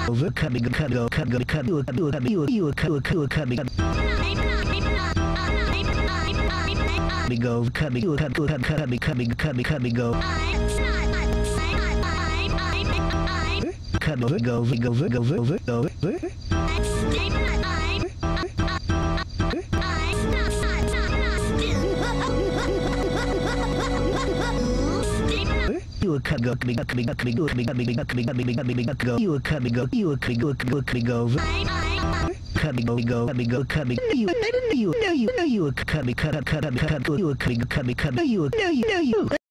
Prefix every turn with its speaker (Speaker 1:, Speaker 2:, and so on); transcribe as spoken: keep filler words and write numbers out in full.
Speaker 1: over coming cut go cut go cut you you you you cut cut coming we go coming you cut cut coming coming coming coming go cut over go go go go go go you were cut go coming coming coming go coming coming coming coming coming go you were coming go you were coming go go coming go coming go go coming go coming you you no you no you were coming cut cut cut you were coming coming coming you no you no you